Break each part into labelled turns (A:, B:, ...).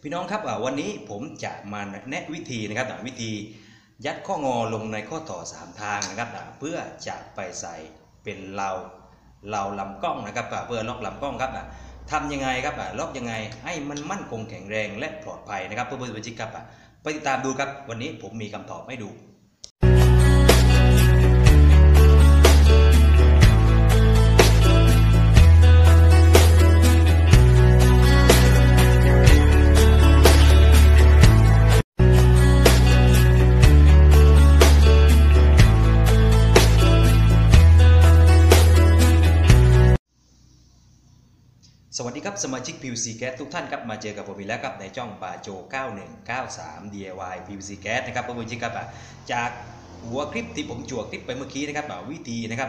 A: พี่น้องครับวันนี้ผมจะมาแนะวิธีนะครับวิธียัดข้องอลงในข้อต่อ3ทางนะครับเพื่อจะไปใส่เป็นเราลำกล้องนะครับเพื่อล็อกลำกล้องครับทำยังไงครับล็อกยังไงให้มันมั่นคงแข็งแรงและปลอดภัยนะครับเพื่อนๆสมาชิกครับไปติดตามดูครับวันนี้ผมมีคำตอบให้ดูสวัสดีครับสมาชิก PVC Gas ทุกท่านครับมาเจอกับผมอีกแล้วครับในช่องปาโจ9193 DIY PVC Gas นะครับเพื่อนๆครับจากหัวคลิปที่ผมจั่วคลิปไปเมื่อกี้นะครับวิธีนะครับ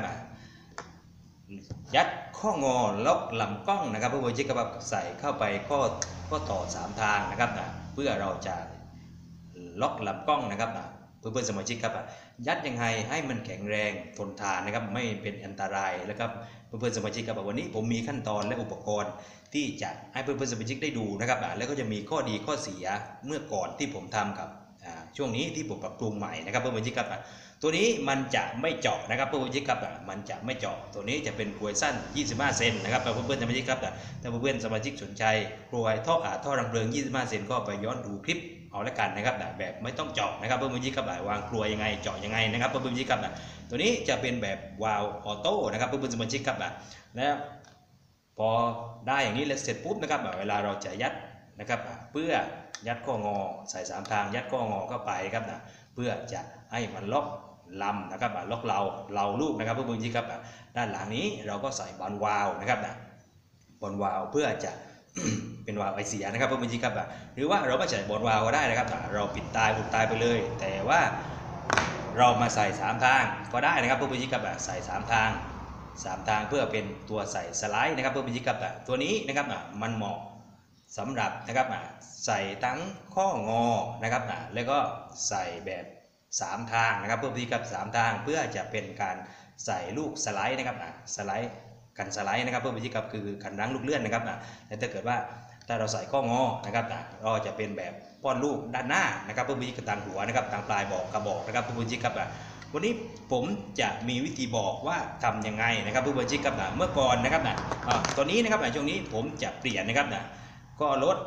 A: ยัดข้องอล็อกลำกล้องนะครับเพื่อนๆครับใส่เข้าไปข้อต่อ3ทางนะครับเพื่อเราจะล็อกลำกล้องนะครับเพื่อนๆสมาชิกครับยัดยังไงให้มันแข็งแรงทนทานนะครับไม่เป็นอันตรายแล้วครับเพื่อนๆสมาชิกครับวันนี้ผมมีขั้นตอนและอุปกรณ์ที่จะให้เพื่อนๆสมาชิกได้ดูนะครับแล้วก็จะมีข้อดีข้อเสียเมื่อก่อนที่ผมทำกับช่วงนี้ที่ผมปรับปรุงใหม่นะครับเพื่อนๆสมาชิกครับตัวนี้มันจะไม่เจาะนะครับเพื่อนๆสมาชิกครับมันจะไม่เจาะตัวนี้จะเป็นกลวยสั้น25เซนนะครับเพื่อนๆสมาชิกครับถ้าเพื่อนๆสมาชิกสนใจกลวยท่อรังเพลิง25เซนก็ไปย้อนดูคลิปเอาละกันนะครับแบบไม่ต้องเจาะนะครับเพื่อนๆสมาชิกครับวางกลวยยังไงเจาะยังไงนะครับเพื่อนๆสมาชิกครับตัวนี้จะเป็นแบบวาล์วออโต้นะครับเพื่อนๆสมาชิกครับแล้วพอได้อย่างนี้แล้วเสร็จปุ๊บนะครับเวลาเราจะยัดนะครับเพื่อยัดข้องอใส่3ทางยัดข้องอเข้าไปครับเพื่อจะให้มันล็อกลำนะครับล็อกเราลูกนะครับเพื่อนๆครับด้านหลังนี้เราก็ใส่บอลวาล์วนะครับบอลวาล์วเพื่อจะ เป็นวาล์วไอเสียนะครับเพื่อนๆครับหรือว่าเราไม่ใส่บอลวาล์วก็ได้นะครับเราปิดตายอุดตายไปเลยแต่ว่าเรามาใส่3ทางก็ได้นะครับเพื่อนๆครับใส่3ทางเพื่อเป็นตัวใส่สไลด์นะครับเพื่อนๆครับตัวนี้นะครับมันเหมาะสำหรับนะครับใส่ทั้งข้องอนะครับแล้วก็ใส่แบบ3ทางนะครับเพื่อนๆครับ3ทางเพื่อจะเป็นการใส่ลูกสไลด์นะครับสไลด์กันสไลด์นะครับเพื่อนๆครับคือกันรั้งลูกเลื่อนนะครับแต่ถ้าเกิดว่าถ้าเราใส่ข้องอนะครับเราจะเป็นแบบป้อนลูกด้านหน้านะครับเพื่อนๆทางหัวนะครับทางปลายกระบอกนะครับเพื่อนๆครับวันนี้ผมจะมีวิธีบอกว่าทำยังไงนะครับเพื่อนๆครับเมื่อก่อนนะครับตัวนี้นะครับช่วงนี้ผมจะเปลี่ยนนะครับก็ลด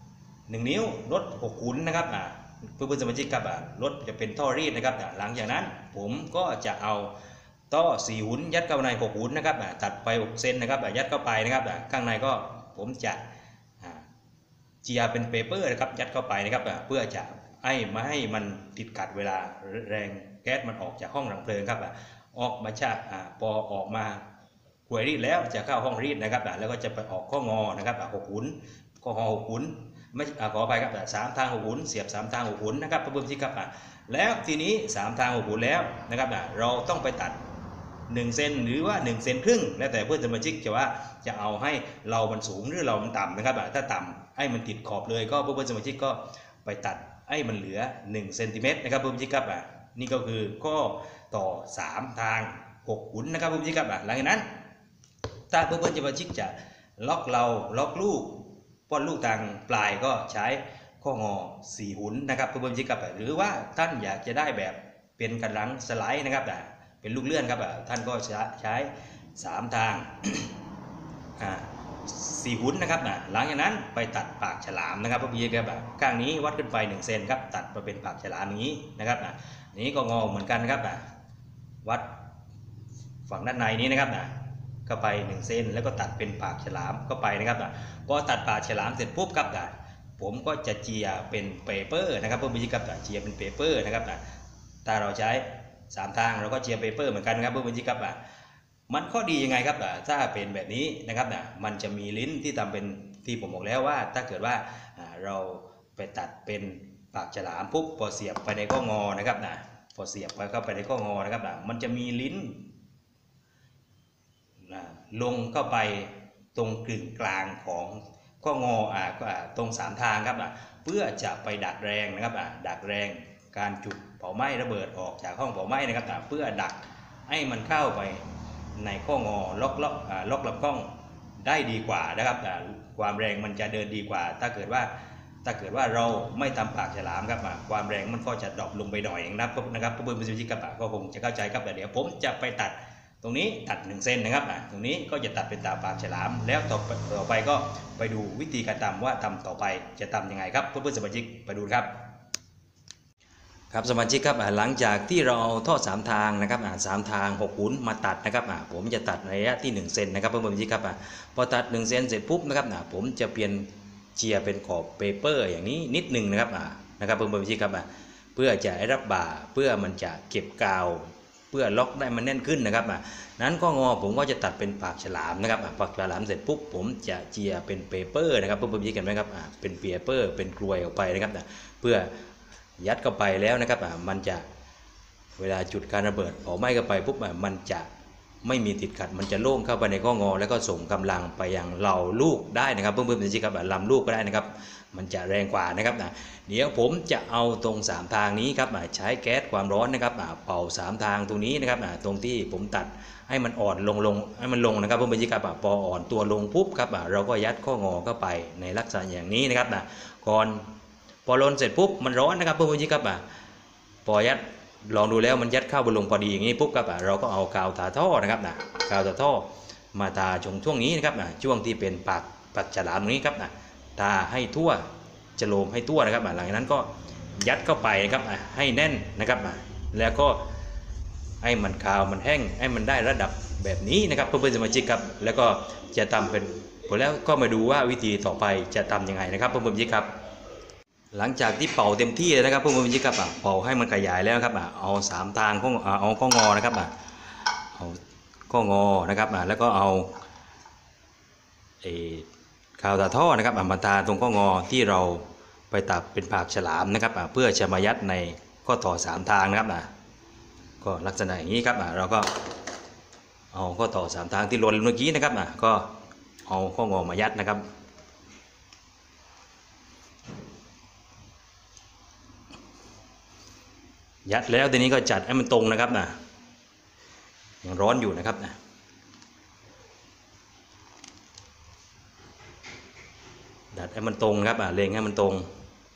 A: 1 นิ้วลด6 ขุนนะครับเพื่อนๆสมาชิกครับลดจะเป็นท่อรีดนะครับหลังจากนั้นผมก็จะเอาท่อ4 หุนยัดเข้าใน6 หุนนะครับตัดไป6 เซนนะครับยัดเข้าไปนะครับข้างในก็ผมจะเจียเป็นเปเปอร์นะครับยัดเข้าไปนะครับเพื่อจะไม่ให้มันติดขัดเวลาแรงแก๊สมันออกจากห้องรังเพลิงครับออกมาจากพอออกมากลวยรีดแล้วจะเข้าห้องรีดนะครับแล้วก็จะไปออกข้องอนะครับ6 หุนข้องอ6 หุนไม่ขอไปครับ3 ทาง 6 หุนเสียบ3 ทาง 6 หุนนะครับเพื่อนๆครับแล้วทีนี้3 ทาง 6 หุนแล้วนะครับเราต้องไปตัด1 เซนหรือว่า1 เซนครึ่งแล้วแต่เพื่อนสมาชิกจะเอาให้เรามันสูงหรือเรามันต่ำนะครับถ้าต่ำให้มันติดขอบเลยก็เพื่อนสมาชิกก็ไปตัดให้มันเหลือ1 เซนติเมตรนะครับเพื่อนสมาชิกครับนี่ก็คือข้อต่อ3 ทาง 6 หุนนะครับเพื่อนสมาชิกครับหลังจากนั้นถ้าเพื่อนสมาชิกจะล็อกลูกป้อนลูกทางปลายก็ใช้ข้องอ4 หุนนะครับเพื่อนสมาชิกครับหรือว่าท่านอยากจะได้แบบเป็นกำลังสไลด์นะครับเป็นลูกเลื่อนครับท่านก็ใช้3 ทาง4 หุนนะครับหลังจากนั้นไปตัดปากฉลามนะครับเพื่อนๆครับข้างนี้วัดขึ้นไป1 เซนครับตัดมาเป็นปากฉลามอย่างนี้นะครับนี้ก็งอเหมือนกันครับวัดฝั่งด้านในนี้นะครับเข้าไป1 เซนแล้วก็ตัดเป็นปากฉลามเข้าไปนะครับพอตัดปากฉลามเสร็จปุ๊บครับผมก็จะเจียเป็นเปเปอร์นะครับเพื่อนๆครับเจียเป็นเปเปอร์นะครับถ้าเราใช้3 ทางเราก็เจียเปเปอร์เหมือนกันครับเพื่อนๆครับมันข้อดียังไงครับถ้าเป็นแบบนี้นะครับมันจะมีลิ้นที่ทำเป็นที่ผมบอกแล้วว่าถ้าเกิดว่าเราไปตัดเป็นปากฉลามปุ๊บพอเสียบไปในข้องอนะครับพอเสียบเข้าไปในข้องอนะครับมันจะมีลิ้นลงเข้าไปตรงกึ่งกลางของข้องอตรง3 ทางครับเพื่อจะไปดักแรงนะครับดักแรงการจุดเผาไหม้ระเบิดออกจากห้องเผาไหม้นะครับเพื่อดักให้มันเข้าไปในข้องอล็อกลำกล้องได้ดีกว่านะครับความแรงมันจะเดินดีกว่าถ้าเกิดว่าถ้าเกิดว่าเราไม่ทำปากฉลามครับความแรงมันก็จะดรอปลงไปหน่อยนะครับเพื่อนๆสมาชิกครับก็คงจะเข้าใจครับแต่เดี๋ยวผมจะไปตัดตรงนี้ตัด1 เซนนะครับตรงนี้ก็จะตัดเป็นตามปากฉลามแล้วต่อไปก็ไปดูวิธีการทำว่าทำต่อไปจะทำยังไงครับเพื่อนๆสมาชิกไปดูครับครับสมาชิกครับหลังจากที่เราเอาท่อ3 ทางนะครับ3 ทาง6 หุนมาตัดนะครับผมจะตัดในระยะที่1 เซนนะครับเพื่อนๆสมาชิกครับพอตัด1 เซนเสร็จปุ๊บนะครับผมจะเปลี่ยนเจียเป็นขอบเปเปอร์อย่างนี้นิดนึงนะครับเพื่อนๆสมาชิกครับเพื่อจะให้รับบ่าเพื่อมันจะเก็บกาวเพื่อล็อกได้มันแน่นขึ้นนะครับนั้นก็งอผมก็จะตัดเป็นปากฉลามนะครับปากฉลามเสร็จปุ๊บผมจะเจียเป็นเปเปอร์นะครับเพื่อนๆสมาชิกกันไหมครับเป็นเปเปอร์เป็นกลวยออกไปนะครับเพื่อยัดเข้าไปแล้วนะครับมันจะเวลาจุดการระเบิดเผาไหม้เข้าไปปุ๊บมันจะไม่มีติดขัดมันจะโล่งเข้าไปในข้องอแล้วก็ส่งกำลังไปยังเหล่าลูกได้นะครับเพื่อนๆสมาชิกครับลำลูกก็ได้นะครับมันจะแรงกว่านะครับเดี๋ยวผมจะเอาตรง3 ทางนี้ครับใช้แก๊สความร้อนนะครับเป่า3 ทางตรงนี้นะครับตรงที่ผมตัดให้มันอ่อนลงให้มันลงนะครับเพื่อนๆสมาชิกครับพออ่อนตัวลงปุ๊บครับเราก็ยัดข้องอเข้าไปในลักษณะอย่างนี้นะครับก่อนพอลนเสร็จปุ๊บมันร้อนนะครับเพื่อนๆสมาชิกครับพอยัดลองดูแล้วมันยัดเข้าไปลงพอดีอย่างนี้ปุ๊บครับเราก็เอากาวทาท่อนะครับกาวทาท่อมาทาช่วงนี้นะครับช่วงที่เป็นปากฉลามตรงนี้ครับทาให้ทั่วจะโลมให้ทั่วนะครับหลังจากนั้นก็ยัดเข้าไปนะครับให้แน่นนะครับแล้วก็ให้มันกาวมันแห้งให้มันได้ระดับแบบนี้นะครับเพื่อนๆสมาชิกครับแล้วก็จะทำเป็นพอแล้วก็มาดูว่าวิธีต่อไปจะทำยังไงนะครับเพื่อนๆสมาชิกครับหลังจากที่เป่าเต็มที่เลยนะครับเพื่อนๆสมาชิกครับเป่าให้มันขยายแล้วครับเอา3 ทางเอาข้องอนะครับเอาข้องอนะครับแล้วก็เอากาวตาท่อนะครับมาทาตรงข้องอที่เราไปตัดเป็นปากฉลามนะครับเพื่อจะมายัดในข้อต่อ3 ทางนะครับก็ลักษณะอย่างนี้ครับเราก็เอาข้อต่อ3 ทางที่ลนเมื่อกี้นะครับก็เอาข้องอมายัดนะครับยัดแล้วทีนี้ก็จัดให้มันตรงนะครับยังร้อนอยู่นะครับดัดให้มันตรงครับเล็งให้มันตรง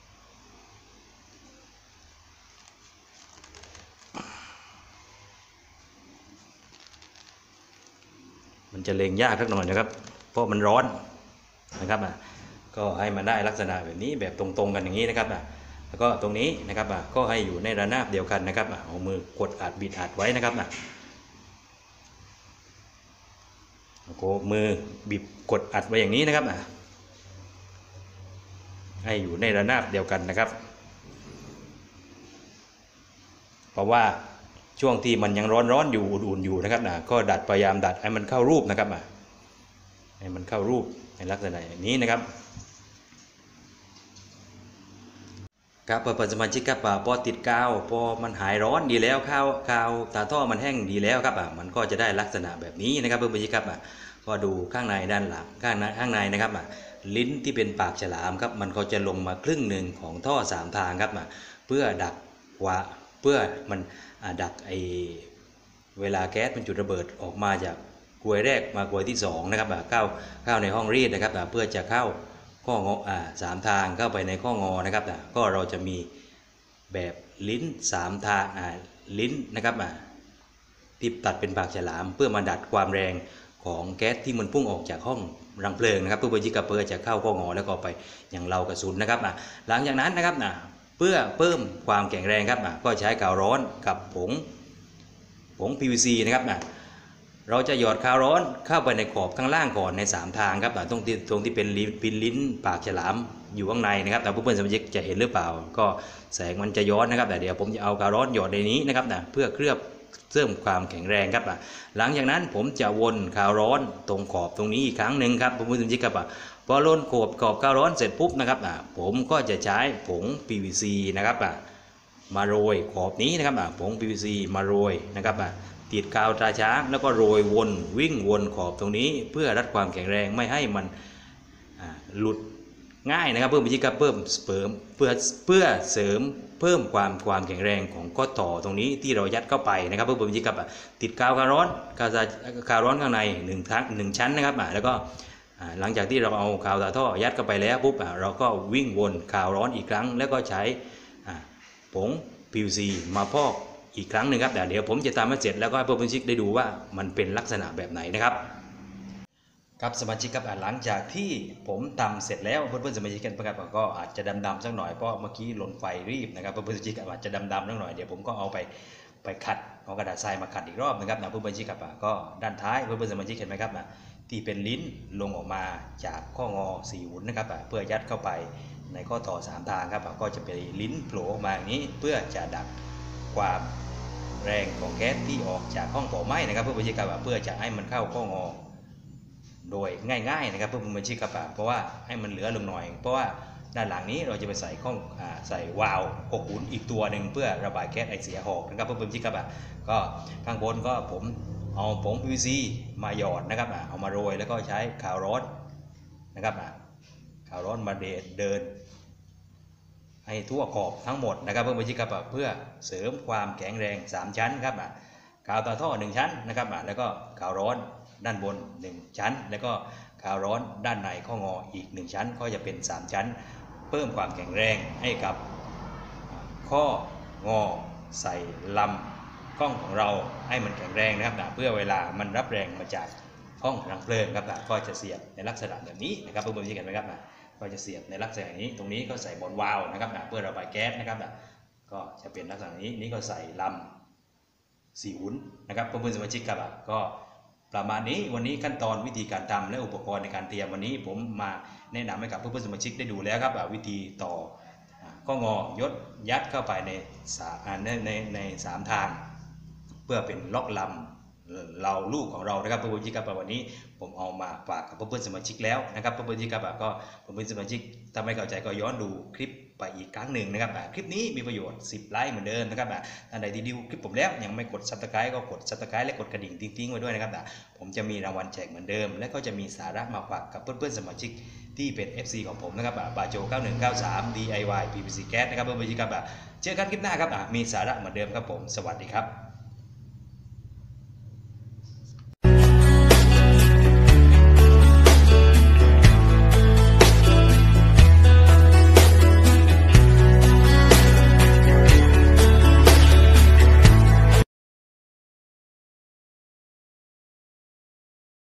A: มันจะเล็งยากสักหน่อยนะครับเพราะมันร้อนนะครับก็ให้มันได้ลักษณะแบบนี้แบบตรงๆกันอย่างนี้นะครับแล้วก็ตรงนี้นะครับก็ให้อยู่ในระนาบเดียวกันนะครับเอามือกดอัดบิดอัดไว้นะครับก็มือบีบกดอัดไว้อย่างนี้นะครับให้อยู่ในระนาบเดียวกันนะครับเพราะว่าช่วงที่มันยังร้อนอยู่อุ่นๆอยู่นะครับก็พยายามดัดให้มันเข้ารูปนะครับให้มันเข้ารูปในลักษณะอย่างนี้นะครับครับเปิดสมาชิกครับพอติดกาวพอมันหายร้อนดีแล้วกาวตาท่อมันแห้งดีแล้วครับมันก็จะได้ลักษณะแบบนี้นะครับเพื่อนๆครับก็ดูข้างในด้านหลังข้างในนะครับลิ้นที่เป็นปากฉลามครับมันก็จะลงมาครึ่งหนึ่งของท่อ3 ทางครับเพื่อดักเพื่อมันดักเวลาแก๊สมันจุดระเบิดออกมาจากกลวยแรกมากลวยที่2นะครับเข้าในห้องรีดนะครับเพื่อจะเข้าข้องอ3 ทางเข้าไปในข้องอนะครับก็เราจะมีแบบลิ้น3 ทางลิ้นนะครับที่ตัดเป็นปากฉลามเพื่อมาดัดความแรงของแก๊สที่มันพุ่งออกจากห้องรังเพลิงนะครับเพื่อจะเข้าข้องอแล้วก็ไปอย่างเรากระสุนนะครับหลังจากนั้นนะครับเพื่อเพิ่มความแข็งแรงครับก็ใช้กาวร้อนกับผง PVC นะครับเราจะหยอดกาวร้อนเข้าไปในขอบข้างล่างก่อนใน3 ทางครับตรงที่เป็นลิ้นปากฉลามอยู่ข้างในนะครับแต่เพื่อนๆสมาชิกจะเห็นหรือเปล่าก็แสงมันจะย้อนนะครับแต่เดี๋ยวผมจะเอากาวร้อนหยอดในนี้นะครับเพื่อเคลือบเพิ่มความแข็งแรงครับหลังจากนั้นผมจะวนกาวร้อนตรงขอบตรงนี้อีกครั้งหนึ่งครับเพื่อนๆสมาชิกครับพอลนขอบกาวร้อนเสร็จปุ๊บนะครับผมก็จะใช้ผง PVC นะครับมาโรยขอบนี้นะครับผง PVC มาโรยนะครับติดกาวตราช้างแล้วก็โรยวิ่งวนขอบตรงนี้เพื่อรัดความแข็งแรงไม่ให้มันหลุดง่ายนะครับเพิ่มวิธีการเพิ่มเพื่อเสริมเพิ่มความแข็งแรงของข้อต่อตรงนี้ที่เรายัดเข้าไปนะครับเพิ่มวิธีการติดกาวร้อนข้างใน1 ชั้นนะครับแล้วก็หลังจากที่เราเอาคาวตาท่อยัดเข้าไปแล้วปุ๊บเราก็วิ่งวนคาวร้อนอีกครั้งแล้วก็ใช้ผง PVC มาพอกอีกครั้งหนึ่งครับเดี๋ยวผมจะทำให้เสร็จแล้วก็ให้เพื่อนๆได้ดูว่ามันเป็นลักษณะแบบไหนนะครับครับสมาชิกครับหลังจากที่ผมทำเสร็จแล้วเพื่อนๆสมาชิกกันครับก็อาจจะดำๆสักหน่อยเพราะเมื่อกี้หล่นไฟรีบนะครับเพื่อนๆสมาชิกอาจจะดำๆสักหน่อยเดี๋ยวผมก็เอาไปขัดเอากระดาษทรายมาขัดอีกรอบนะครับเพื่อนๆสมาชิกครับก็ด้านท้ายเพื่อนๆสมาชิกเห็นไหมครับที่เป็นลิ้นลงออกมาจากข้องอ4หุ่นนะครับเพื่อยัดเข้าไปในข้อต่อ3ทางครับก็จะเป็นลิ้นโผล่ออกมาอย่างนี้เพื่อจะดักความแรงของแก๊สที่ออกจากห้องเผาไหม้นะครับเพื่อนๆสมาชิกครับเพื่อจะให้มันเข้าข้องอโดยง่ายๆนะครับเพื่อนๆสมาชิกครับเพราะว่าให้มันเหลือลงหน่อยเพราะว่าด้านหลังนี้เราจะไปใส่ใส่วาล์ว6หุ่นอีกตัวหนึ่งเพื่อระบายแก๊สไอเสียออกนะครับเพื่อนๆสมาชิกครับก็ข้างบนก็ผมเอาผง PVC มาหยอดนะครับเอามาโรยแล้วก็ใช้คาวร้อนนะครับคาวร้อนมาเดินให้ทั่วขอบทั้งหมดนะครับเพื่อนๆครับเพื่อเสริมความแข็งแรง3ชั้นครับกาวตาท่อ1ชั้นนะครับแล้วก็คาวร้อนด้านบน1ชั้นแล้วก็คาวร้อนด้านในข้องออีก1ชั้นก็จะเป็น3ชั้นเพิ่มความแข็งแรงให้กับข้องอใส่ลำกล้องของเราให้มันแข็งแรงนะครับเพื่อเวลามันรับแรงมาจากห้องรังเพลิงครับก็จะเสียบในลักษณะแบบนี้นะครับเพื่อนๆเห็นไหมครับก็จะเสียบในลักษณะนี้ตรงนี้ก็ใส่บอลวาล์วนะครับเพื่อระบายแก๊สนะครับก็จะเป็นลักษณะนี้ก็ใส่ลำ4หุ่นนะครับเพื่อนๆสมาชิกครับก็ประมาณนี้วันนี้ขั้นตอนวิธีการทำและอุปกรณ์ในการเตรียมวันนี้ผมมาแนะนำให้กับเพื่อนๆสมาชิกได้ดูแล้วครับวิธีต่อข้องอยดยัดเข้าไปใน3ทางเพื่อเป็นล็อกลำเราลูกของเรานะครับเพื่อนๆสมาชิกครับวันนี้ผมเอามาฝากกับเพื่อนๆสมาชิกแล้วนะครับเพื่อนๆสมาชิกครับก็เพื่อนๆสมาชิกถ้าไม่เข้าใจก็ย้อนดูคลิปไปอีกครั้งหนึ่งนะครับคลิปนี้มีประโยชน์10 ไลค์เหมือนเดิมนะครับท่านใดที่ดูคลิปผมแล้วยังไม่กด Subscribe ก็กด Subscribe และกดกระดิ่งติ๊งๆไว้ด้วยนะครับผมจะมีรางวัลแจกเหมือนเดิมและก็จะมีสาระมาฝากกับเพื่อนๆสมาชิกที่เป็น FC ของผมนะครับบาโจ9193 DIY PVC Gas นะครับเพื่อนๆครับเจอกันคลิปหน้าครับมีสาระเหมือนเดิมครับผมสวัสดีครับ